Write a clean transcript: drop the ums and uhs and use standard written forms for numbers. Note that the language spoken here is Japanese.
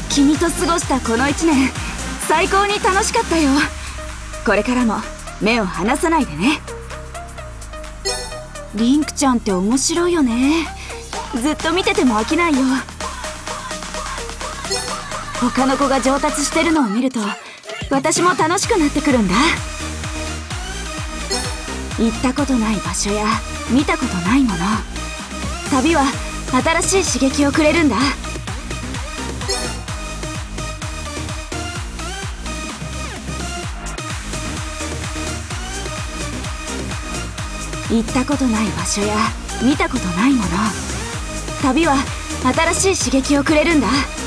君と過ごしたこの1年、最高に楽しかったよ。これからも目を離さないでね。リンクちゃんって面白いよね。ずっと見てても飽きないよ。他の子が上達してるのを見ると私も楽しくなってくるんだ。行ったことない場所や見たことないもの、旅は新しい刺激をくれるんだ。行ったことない場所や見たことないもの、旅は新しい刺激をくれるんだ。